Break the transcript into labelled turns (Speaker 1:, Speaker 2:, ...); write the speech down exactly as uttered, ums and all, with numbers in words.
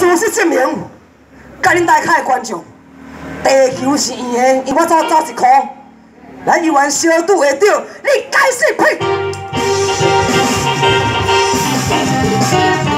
Speaker 1: 事实证明，甲恁大凯的观众，地球是圆的，因我走走一箍，咱游玩小赌会着，你该死呸！